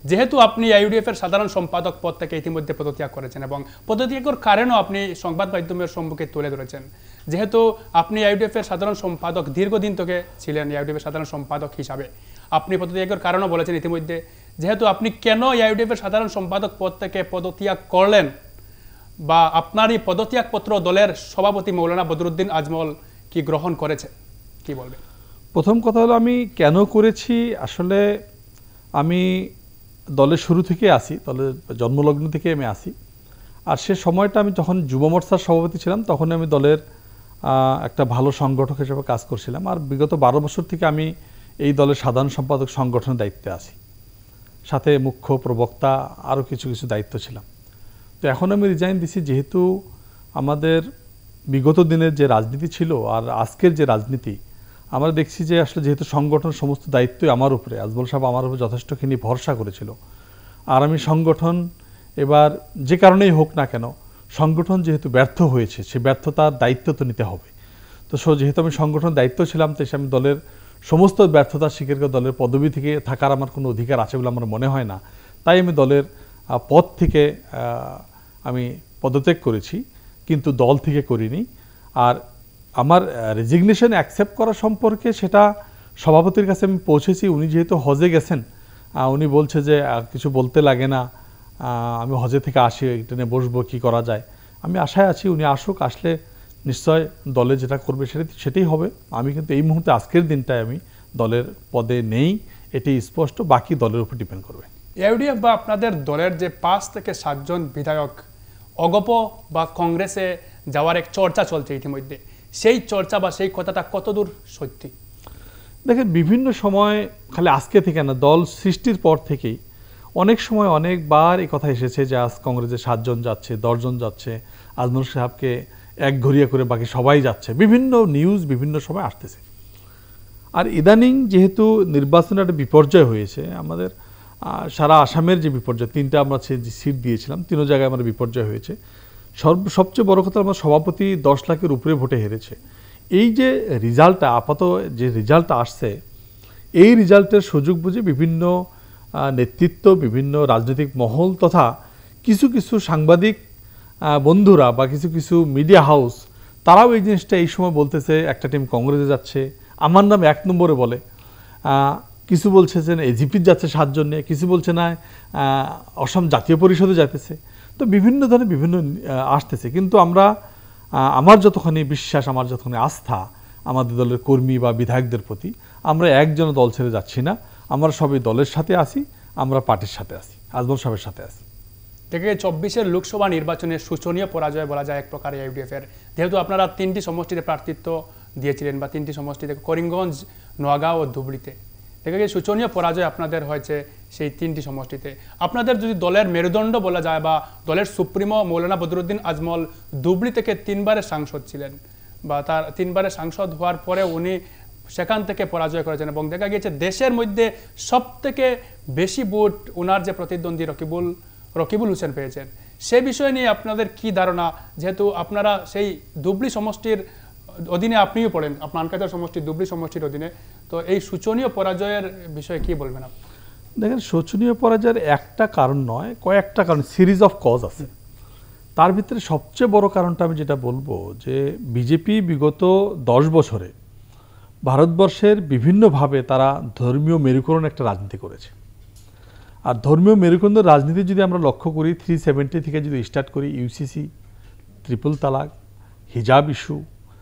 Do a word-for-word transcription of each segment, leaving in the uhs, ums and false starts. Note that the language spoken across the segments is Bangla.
যেহেতু আপনি ইউডিএফ এর সাধারণ সম্পাদক পদ থেকে ইতিমধ্যে পদত্যাগ করেছেন এবং পদত্যাগের কারণও আপনি সংবাদ মাধ্যমের সম্মুখে তুলে ধরেছেন, যেহেতু আপনি ইউডিএফ এর সাধারণ সম্পাদক দীর্ঘদিন থেকে ছিলেন, ইউডিএফ এর সাধারণ সম্পাদক হিসাবে আপনি পদত্যাগের কারণও বলেছেন ইতিমধ্যে, যেহেতু আপনি কেন ইউডিএফ এর সাধারণ সম্পাদক পদ থেকে পদত্যাগ করলেন বা আপনার এই পদত্যাগপত্র দলের সভাপতি মৌলানা বদরুদ্দিন আজমল কি গ্রহণ করেছে, কি বলবেন? প্রথম কথা হলো আমি কেন করেছি, আসলে আমি দলের শুরু থেকে আসি, দলের জন্মলগ্ন থেকে আমি আসি। আর সে সময়টা আমি যখন যুব মোর্চার সভাপতি ছিলাম তখন আমি দলের একটা ভালো সংগঠক হিসেবে কাজ করছিলাম। আর বিগত বারো বছর থেকে আমি এই দলের সাধারণ সম্পাদক সংগঠনের দায়িত্বে আছি, সাথে মুখ্য প্রবক্তা আরও কিছু কিছু দায়িত্ব ছিলাম। তো এখন আমি রিজাইন দিছি, যেহেতু আমাদের বিগত দিনের যে রাজনীতি ছিল আর আজকের যে রাজনীতি, আমরা দেখছি যে আসলে যেহেতু সংগঠন সমস্ত দায়িত্বই আমার উপরে, আজমল সাহেব আমার উপরে যথেষ্টখানি ভরসা করেছিল। আর আমি সংগঠন এবার যে কারণেই হোক না কেন, সংগঠন যেহেতু ব্যর্থ হয়েছে সে ব্যর্থতার দায়িত্ব তো নিতে হবে। তো সো যেহেতু আমি সংগঠন দায়িত্ব ছিলাম, তো আমি দলের সমস্ত ব্যর্থতা স্বীকার করে দলের পদবি থেকে থাকার আমার কোনো অধিকার আছে বলে আমার মনে হয় না। তাই আমি দলের পদ থেকে আমি পদত্যাগ করেছি, কিন্তু দল থেকে করিনি। আর আমার রেজিগনেশন অ্যাকসেপ্ট করা সম্পর্কে সেটা সভাপতির কাছে আমি পৌঁছেছি। উনি যেহেতু হজে গেছেন, উনি বলছে যে কিছু বলতে লাগে না, আমি হজে থেকে আসি, এটা নিয়ে বসবো, কী করা যায়। আমি আশায় আছি উনি আসুক, আসলে নিশ্চয় দলে যেটা করবে সেটা সেটাই হবে। আমি কিন্তু এই মুহূর্তে আজকের দিনটায় আমি দলের পদে নেই, এটি স্পষ্ট, বাকি দলের উপর ডিপেন্ড করবে। ইউডিএফ বা আপনাদের দলের যে পাঁচ থেকে সাতজন বিধায়ক অগপ বা কংগ্রেসে যাওয়ার এক চর্চা চলছে ইতিমধ্যে, সেই চর্চা বা সেই কথাটা কতদূর সত্যি? দেখেন, বিভিন্ন সময়, খালি আজকে থেকে না, দল সৃষ্টির পর থেকেই অনেক সময় অনেকবার এই কথা এসেছে যে আজ কংগ্রেসে সাতজন যাচ্ছে, দশজন যাচ্ছে, আজমল সাহেবকে এক ঘরিয়া করে বাকি সবাই যাচ্ছে, বিভিন্ন নিউজ বিভিন্ন সময় আসতেছে। আর ইদানিং যেহেতু নির্বাচনের একটা বিপর্যয় হয়েছে, আমাদের সারা আসামের যে বিপর্যয়, তিনটা আমরা যে সিট দিয়েছিলাম তিনো জায়গায় আমার বিপর্যয় হয়েছে। সর্ব সবচেয়ে বড় কথা, আমার সভাপতি দশ লাখের উপরে ভোটে হেরেছে। এই যে রেজাল্টটা, আপাতত যে রেজাল্টটা আসছে, এই রেজাল্টের সুযোগ বুঝে বিভিন্ন নেতৃত্ব, বিভিন্ন রাজনৈতিক মহল তথা কিছু কিছু সাংবাদিক বন্ধুরা বা কিছু কিছু মিডিয়া হাউস, তারাও এই জিনিসটা এই সময় বলতেছে একটা টিম কংগ্রেসে যাচ্ছে, আমার নাম এক নম্বরে বলে। কিছু বলছে যে এজিপির যাচ্ছে সাতজন নিয়ে, কিছু বলছে না অসম জাতীয় পরিষদে যাইতেছে। তো বিভিন্ন ধরনের বিভিন্ন আসতেছে, কিন্তু আমরা, আমার যতখানি বিশ্বাস, আমার যতখানি আস্থা আমাদের দলের কর্মী বা বিধায়কদের প্রতি, আমরা একজন দল ছেড়ে যাচ্ছি না, আমরা সবাই দলের সাথে আছি, আমরা পার্টির সাথে আছি, আজমল সাহেবের সাথে আছি। থেকে চব্বিশের লোকসভা নির্বাচনের শোচনীয় পরাজয় বলা যায় এক প্রকার ইউডিএফের, যেহেতু আপনারা তিনটি সমষ্টিতে প্রার্থিত্ব দিয়েছিলেন বা তিনটি সমষ্টিতে করিমগঞ্জ, নোয়াগাঁও ও ধুবড়িতে, দেখা গেছে শোচনীয় পরাজয় আপনাদের হয়েছে সেই তিনটি সমষ্টিতে। আপনাদের যদি দলের মেরুদণ্ড বলা যায় বা দলের সুপ্রিমো মৌলানা বদরুদ্দিন আজমল ধুবড়ি থেকে তিনবারের সাংসদ ছিলেন, বা তার তিনবারের সাংসদ হওয়ার পরে উনি সেখান থেকে পরাজয় করেছেন এবং দেখা গিয়েছে দেশের মধ্যে সব থেকে বেশি ভোট ওনার যে প্রতিদ্বন্দ্বী রকিবুল রকিবুল হোসেন পেয়েছেন। সে বিষয় নিয়ে আপনাদের কি ধারণা, যেহেতু আপনারা সেই ধুবড়ি সমষ্টির অধীনে আপনিও পড়েন, আপনার আনকাজার সমষ্টি ধুবড়ি সমষ্টির অধীনে, তো এই শোচনীয় পরাজয়ের বিষয়ে কি বলবেন আপনি? দেখেন, শোচনীয় পরাজয়ের একটা কারণ নয়, কয়েকটা কারণ, সিরিজ অফ কজ আছে। তার ভিতরে সবচেয়ে বড় কারণটা আমি যেটা বলবো, যে বিজেপি বিগত দশ বছরে ভারতবর্ষের বিভিন্নভাবে তারা ধর্মীয় মেরুকরণ একটা রাজনীতি করেছে। আর ধর্মীয় মেরুকরণের রাজনীতি যদি আমরা লক্ষ্য করি, থ্রি সেভেন্টি থেকে যদি স্টার্ট করি, ইউসিসি, ট্রিপল তালাক, হিজাব ইস্যু,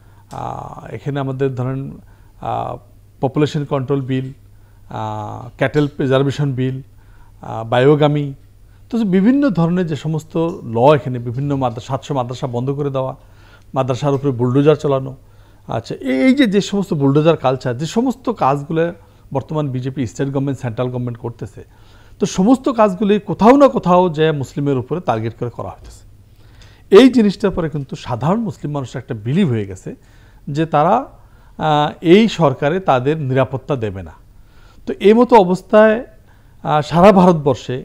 এখানে আমাদের ধরেন population control bill, cattle preservation bill, bigamy, তো বিভিন্ন ধরনের যে সমস্ত ল, এখানে বিভিন্ন মাদ্রাসা, সাতশো মাদ্রাসা বন্ধ করে দেওয়া, মাদ্রাসার উপরে বুলডোজার চালানো, আচ্ছা এই যে যে সমস্ত বুলডোজার কালচার, যে সমস্ত কাজগুলো বর্তমান BJP state government, central government করতেছে, তো সমস্ত কাজগুলি কোথাও না কোথাও যে মুসলিমের উপরে টার্গেট করে করা হইতেছে। এই জিনিসটার পরে কিন্তু সাধারণ মুসলিম মানুষের একটা বিলিভ হয়ে গেছে যে তারা এই সরকারে তাদের নিরাপত্তা দেবে না। তো এই মতো অবস্থায় সারা ভারতবর্ষে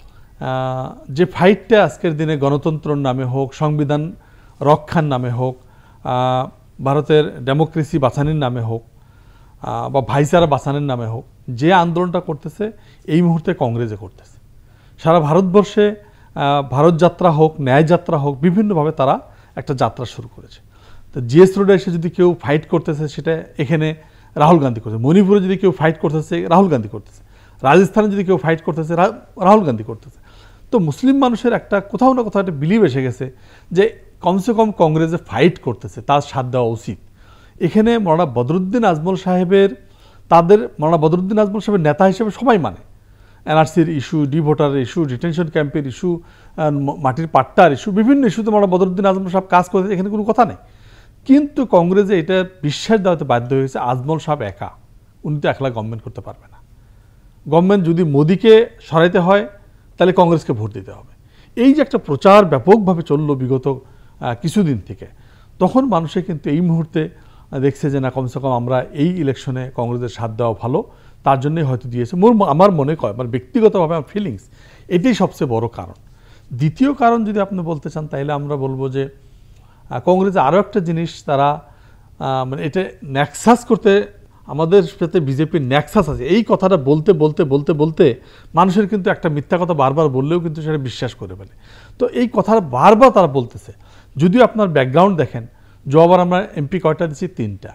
যে ফাইটটা আজকের দিনে গণতন্ত্রের নামে হোক, সংবিধান রক্ষার নামে হোক, ভারতের ডেমোক্রেসি বাঁচানোর নামে হোক বা ভাইচারা বাঁচানোর নামে হোক, যে আন্দোলনটা করতেছে এই মুহূর্তে কংগ্রেসে করতেছে। সারা ভারতবর্ষে ভারত যাত্রা হোক, ন্যায় যাত্রা হোক, বিভিন্নভাবে তারা একটা যাত্রা শুরু করেছে। তো জিএস রোডে এসে যদি কেউ ফাইট করতেছে সেটা এখানে রাহুল গান্ধী করতেছে, মণিপুরে যদি কেউ ফাইট করতেছে রাহুল গান্ধী করতেছে, রাজস্থানে যদি কেউ ফাইট করতেছে রাহুল গান্ধী করতেছে। তো মুসলিম মানুষের একটা কোথাও না কোথাও একটা বিলিভ এসে গেছে যে কমসে কম কংগ্রেসে ফাইট করতেছে, তার সাথ দেওয়া উচিত। এখানে মৌলানা বদরুদ্দিন আজমল সাহেবের, তাদের মৌলানা বদরুদ্দিন আজমল সাহেবের নেতা হিসেবে সবাই মানে, এনআরসির ইস্যু, ডি ভোটারের ইস্যু, ডিটেনশন ক্যাম্পের ইস্যু, মাটির পাট্টার ইস্যু, বিভিন্ন ইস্যুতে মৌলানা বদরুদ্দিন আজমল সাহেব কাজ করেছে, এখানে কোনো কথা নেই। কিন্তু কংগ্রেসে এটা বিশ্বাস দেওয়াতে বাধ্য হয়েছে আজমল সাহেব একা, উনি তো একলা গভর্নমেন্ট করতে পারবে না। গভর্নমেন্ট যদি মোদিকে সরাইতে হয় তাহলে কংগ্রেসকে ভোট দিতে হবে। এই যে একটা প্রচার ব্যাপকভাবে চললো বিগত কিছুদিন থেকে, তখন মানুষে কিন্তু এই মুহূর্তে দেখছে যে না, কমসে কম আমরা এই ইলেকশনে কংগ্রেসের সাথ দেওয়া ভালো, তার জন্যই হয়তো দিয়েছে। মোর আমার মনে হয়, মানে ব্যক্তিগতভাবে আমার ফিলিংস, এটাই সবচেয়ে বড় কারণ। দ্বিতীয় কারণ যদি আপনি বলতে চান তাহলে আমরা বলবো যে কংগ্রেসে আরও একটা জিনিস, তারা মানে এটা ন্যাক্সাস করতে, আমাদের সাথে বিজেপির ন্যাক্সাস আছে, এই কথাটা বলতে বলতে বলতে বলতে মানুষের কিন্তু একটা মিথ্যা কথা বারবার বললেও কিন্তু সেটা বিশ্বাস করে ফেলে। তো এই কথাটা বারবার তারা বলতেছে। যদিও আপনার ব্যাকগ্রাউন্ড দেখেন, যবার আমরা এমপি কয়টা দিচ্ছি? তিনটা।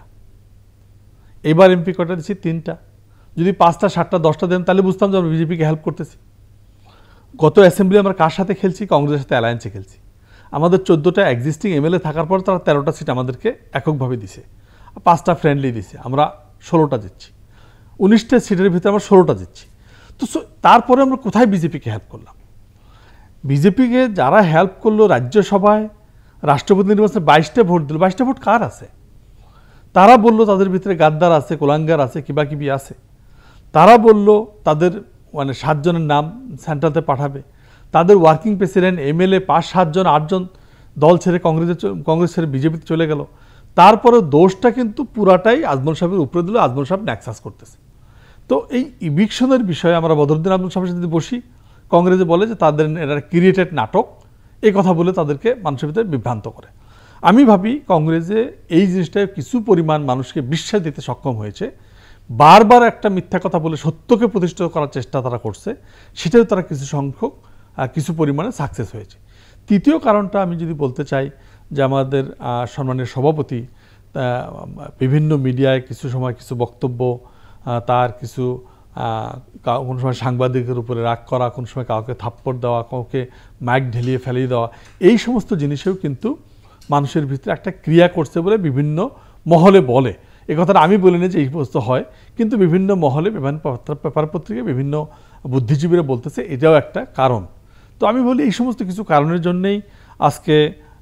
এবার এমপি কয়টা দিচ্ছি? তিনটা। যদি পাঁচটা, সাতটা, দশটা দেন তাহলে বুঝতাম যে আমরা বিজেপিকে হেল্প করতেছি। গত অ্যাসেম্বলি আমরা কার সাথে খেলছি? কংগ্রেসের সাথে অ্যালায়েন্সে খেলছি। আমাদের চোদ্দোটা এক্সিস্টিং এমএলএ থাকার পর তারা তেরোটা সিট আমাদেরকে এককভাবে দিছে, পাঁচটা ফ্রেন্ডলি দিছে, আমরা ষোলোটা জিতছি। উনিশটা সিটের ভিতরে আমরা ষোলোটা জিতছি। তো তারপরে আমরা কোথায় বিজেপিকে হেল্প করলাম? বিজেপিকে যারা হেল্প করলো রাজ্যসভায়, রাষ্ট্রপতি নির্বাচনে বাইশটা ভোট দিল, বাইশটা ভোট কার আছে? তারা বলল তাদের ভিতরে গাদ্দার আছে, কোলাঙ্গার আছে, কিবা কিবি আছে। তারা বলল তাদের মানে সাতজনের নাম সেন্ট্রালতে পাঠাবে। তাদের ওয়ার্কিং প্রেসিডেন্ট, এমএলএ পাঁচ সাতজন আটজন দল ছেড়ে কংগ্রেসে কংগ্রেস ছেড়ে বিজেপিতে চলে গেল। তারপরে দোষটা কিন্তু পুরাটাই আজমল সাহেবের উপরে দিল, আজমল সাহেব ন্যাক্সাস করতেছে। তো এই ইভিকশনের বিষয়ে আমরা বদরুদ্দিন আজমল সাহেবের সাথে বসি, কংগ্রেসে বলে যে তাদের এটা ক্রিয়েটেড নাটক, এই কথা বলে তাদেরকে মানুষের ভিতরে বিভ্রান্ত করে। আমি ভাবি কংগ্রেসে এই জিনিসটা কিছু পরিমাণ মানুষকে বিশ্বাস দিতে সক্ষম হয়েছে। বারবার একটা মিথ্যা কথা বলে সত্যকে প্রতিষ্ঠিত করার চেষ্টা তারা করছে, সেটাও তারা কিছু সংখ্যক কিছু পরিমাণে সাকসেস হয়েছে। তৃতীয় কারণটা আমি যদি বলতে চাই যে আমাদের সম্মানীয় সভাপতি বিভিন্ন মিডিয়ায় কিছু সময় কিছু বক্তব্য, তার কিছু কোনো সময় সাংবাদিকের উপরে রাগ করা, কোনো সময় কাউকে থাপ্পড় দেওয়া, কাউকে মাইক ঢেলিয়ে ফেলিয়ে দেওয়া, এই সমস্ত জিনিসেও কিন্তু মানুষের ভিতরে একটা ক্রিয়া করছে বলে বিভিন্ন মহলে বলে। এ কথাটা আমি বলিনি যে এই সমস্ত হয়, কিন্তু বিভিন্ন মহলে, বিভিন্ন পেপার পত্রিকায় বিভিন্ন বুদ্ধিজীবীরা বলতেছে এটাও একটা কারণ। তো আমি বলি এই সমস্ত কিছু কারণের জন্যেই আজকে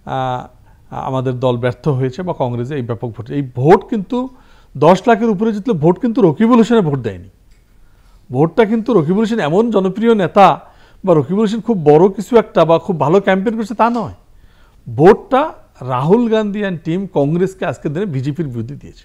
আমাদের দল ব্যর্থ হয়েছে বা কংগ্রেসে এই ব্যাপক ভোট। এই ভোট কিন্তু দশ লাখের উপরে জিতলে ভোট কিন্তু রকিবুল হোসেনের ভোট দেয়নি। ভোটটা কিন্তু রকিবুল হোসেন এমন জনপ্রিয় নেতা বা রকিবুল হোসেন খুব বড় কিছু একটা বা খুব ভালো ক্যাম্পেইন করছে তা নয়। ভোটটা রাহুল গান্ধী অ্যান্ড টিম কংগ্রেসকে আজকের দিনে বিজেপির বিরুদ্ধে দিয়েছে।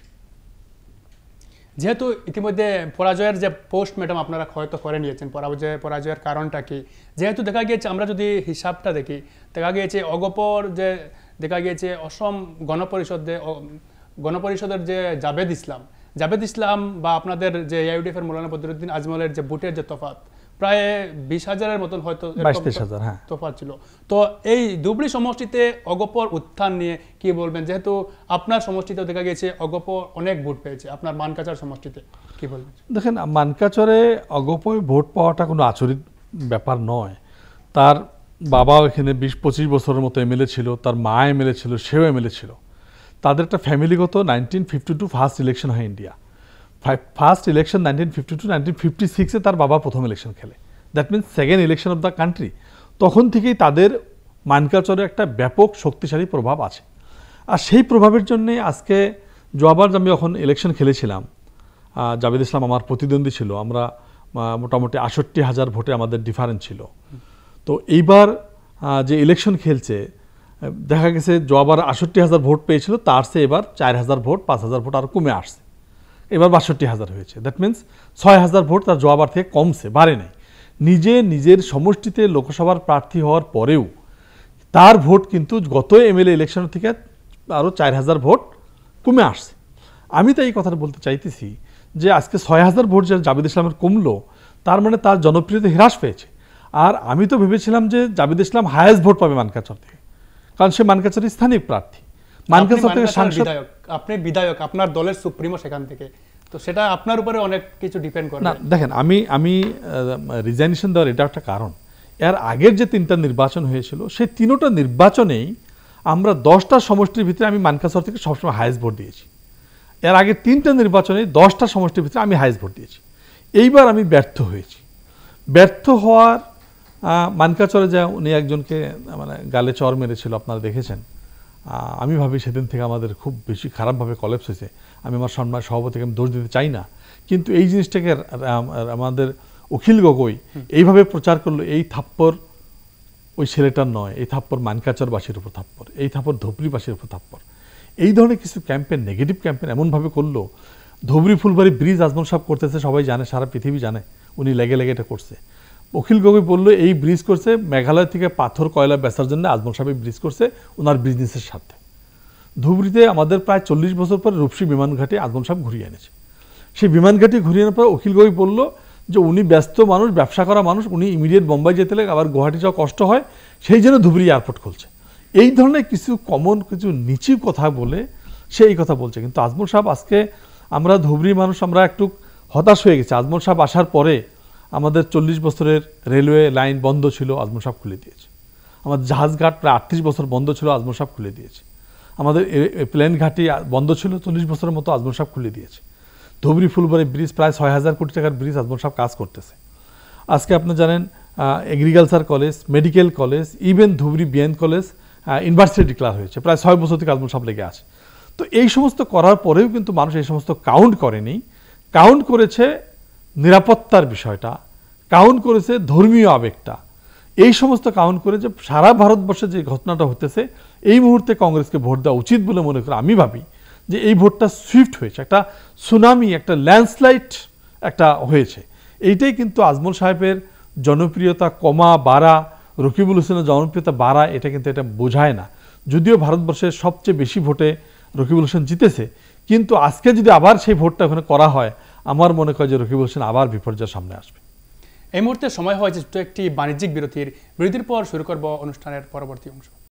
যেহেতু ইতিমধ্যে পরাজয়ের যে পোস্ট ম্যাডাম আপনারা হয়তো করে নিয়েছেন, পরাজয় পরাজয়ের কারণটা কি, যেহেতু দেখা গিয়েছে আমরা যদি হিসাবটা দেখি, দেখা গিয়েছে অগপর যে দেখা গিয়েছে অসম গণপরিষদে গণপরিষদের যে জাভেদ ইসলাম জাভেদ ইসলাম বা আপনাদের যে ইউডিএফের মৌলানা বদরুদ্দিন আজমলের যে বুটের যে তফাৎ প্রায় বিশ হাজারের মতন হয়তো তফাৎ ছিল। তো এই ধুবড়ী সমষ্টিতে অগপর উত্থান নিয়ে কি বলবেন? যেহেতু আপনার সমষ্টিতেও দেখা গেছে অগপর অনেক ভোট পেয়েছে, আপনার মানকাচর সমষ্টিতে কি বলবেন? দেখেন, মানকাচরে অগপয় ভোট পাওয়াটা কোনো আচরিত ব্যাপার নয়। তার বাবা এখানে বিশ পঁচিশ বছরের মতো এমএলএ ছিল, তার মা এমএলএ ছিল, সেও এমএলএ ছিল। তাদের একটা ফ্যামিলিগত nineteen fifty two first election হয় India. First election nineteen fifty two nineteen fifty সিক্সে তার বাবা প্রথম ইলেকশন খেলে, that means second election of the country. তখন থেকেই তাদের মানকাচরে একটা ব্যাপক শক্তিশালী প্রভাব আছে। আর সেই প্রভাবের জন্যে আজকে যবার আমি যখন ইলেকশন খেলেছিলাম, জাভেদ ইসলাম আমার প্রতিদ্বন্দ্বী ছিল, আমরা মোটামুটি আষট্টি হাজার ভোটে আমাদের ডিফারেন্স ছিল। তো এইবার যে ইলেকশন খেলছে দেখা গেছে যবার আষট্টি হাজার ভোট পেয়েছিল, তার চেয়ে এবার চার হাজার ভোট পাঁচ হাজার ভোট আরও কমে আসছে, এবার বাষট্টি হাজার হয়েছে। দ্যাট মিনস ছয় হাজার ভোট তার জবাবার থেকে কমছে, বাড়ে নাই। নিজে নিজের সমষ্টিতে লোকসভার প্রার্থী হওয়ার পরেও তার ভোট কিন্তু গত এমএলএ ইলেকশন থেকে আরও চার হাজার ভোট কমে আসছে। আমি তো এই কথাটা বলতে চাইতেছি যে আজকে ছয় হাজার ভোট যে জাভেদ ইসলামের কমলো, তার মানে তার জনপ্রিয়তা হ্রাস পেয়েছে। আর আমি তো ভেবেছিলাম যে জাবিদ ইসলাম হায়েস্ট ভোট পাবে মানকাচর থেকে, কারণ সে মানকাচরের স্থানীয় প্রার্থী। মানকাচর থেকে সাংসদ, আপনি বিধায়ক, আপনার দলের সুপ্রিমো সেখান থেকে, তো সেটা আপনার উপরে অনেক কিছু ডিপেন্ড করে। না দেখেন, আমি আমি রিজাইনেশন দেওয়ার এটা একটা কারণ, এর আগের যে তিনটা নির্বাচন হয়েছিল সেই তিনোটা নির্বাচনেই আমরা দশটা সমষ্টির ভিতরে আমি মানকাচর থেকে সবসময় হায়েস্ট ভোট দিয়েছি। এর আগে তিনটা নির্বাচনে দশটা সমষ্টির ভিতরে আমি হায়েস্ট ভোট দিয়েছি। এইবার আমি ব্যর্থ হয়েছি। ব্যর্থ হওয়ার মানকাচরে যা উনি একজনকে মানে গালে চর মেরেছিল, আপনারা দেখেছেন। আমি ভাবি সেদিন থেকে আমাদের খুব বেশি খারাপভাবে কলেপস হয়েছে। আমি আমার সম্মান সভাপতিকে আমি দোষ দিতে চাই না, কিন্তু এই জিনিসটাকে আমাদের অখিল গগৈ এইভাবে প্রচার করলো, এই থাপ্পড় ওই ছেলেটার নয়, এই থাপ্পড় মানকাচরবাসীর উপর থাপ্পড়, এই থাপ্পড় ধুবড়ীবাসীর উপর থাপ্পড়। এই ধরনের কিছু ক্যাম্পেন, নেগেটিভ ক্যাম্পেন এমনভাবে করলো। ধুবড়ী ফুলবাড়ি ব্রিজ আজমল সাহেব করতেছে, সবাই জানে, সারা পৃথিবী জানে উনি লেগে লেগে এটা করছে। অখিল গগৈ বললো এই ব্রিজ করছে মেঘালয় থেকে পাথর কয়লা বেচার জন্য, আজমল সাহেব ব্রিজ করছে ওনার বিজনেসের সাথে। ধুবড়ীতে আমাদের প্রায় চল্লিশ বছর পর রূপসী বিমান ঘাটে আজমল সাহেব ঘুরিয়ে এনেছে। সেই বিমান ঘাটে ঘুরিয়ে আনার পর অখিল গগৈ বললো যে উনি ব্যস্ত মানুষ, ব্যবসা করা মানুষ, উনি ইমিডিয়েট বোম্বাই যেতে লাগে, আবার গুয়াহাটি যাওয়া কষ্ট হয়, সেই জন্য ধুবড়ী এয়ারপোর্ট খুলছে। এই ধরনের কিছু কমন কিছু নিচু কথা বলে সে এই কথা বলছে। কিন্তু আজমল সাহেব আজকে আমরা ধুবড়ী মানুষ আমরা একটু হতাশ হয়ে গেছি। আজমল সাহেব আসার পরে আমাদের চল্লিশ বছরের রেলওয়ে লাইন বন্ধ ছিল, আজমল সাহেব খুলে দিয়েছে। আমাদের জাহাজঘাট প্রায় আটত্রিশ বছর বন্ধ ছিল, আজমল সাহেব খুলে দিয়েছে। আমাদের প্লেন ঘাটি বন্ধ ছিল চল্লিশ বছরের মতো, আজমল সাহেব খুলে দিয়েছে। ধুবড়ী ফুলবাড়ি ব্রিজ প্রায় ছয় হাজার কোটি টাকার ব্রিজ আজমল সাহেব কাজ করতেছে। আজকে আপনি জানেন agriculture college, medical college, even Dhubri BN college university declare হয়েছে, প্রায় ছয় বছর থেকে আজমল সাহেব লেগে আছে। তো এই সমস্ত করার পরেও কিন্তু মানুষ এই সমস্ত কাউন্ট করেনি। কাউন্ট করেছে নিরাপত্তার বিষয়টা, কাউন্ট করেছে ধর্মীয় আবেগটা, এই সমস্ত কাউন্ট করে যে সারা ভারতবর্ষে যে ঘটনাটা হতেছে এই মুহূর্তে কংগ্রেসকে ভোট দেওয়া উচিত বলে মনে করে আমি ভাবি যে এই ভোটটা সুইফট হয়েছে, একটা সুনামি, একটা ল্যান্ডস্লাইড একটা হয়েছে। এইটাই কিন্তু আজমল সাহেবের জনপ্রিয়তা কমা বাড়া, রকিবুল হোসেনের জনপ্রিয়তা বাড়া, এটা কিন্তু এটা বোঝায় না। যদিও ভারতবর্ষের সবচেয়ে বেশি ভোটে রকিবুল হোসেন জিতেছে, কিন্তু আজকে যদি আবার সেই ভোটটা ওখানে করা হয়, আমার মনে হয় যে রকিবুল হোসেন আবার বিপর্যয়ের সামনে আসবে। এই মুহূর্তে সময় হয়েছে একটি বাণিজ্যিক বিরতির। বিরতির পর শুরু করব অনুষ্ঠানের পরবর্তী অংশ।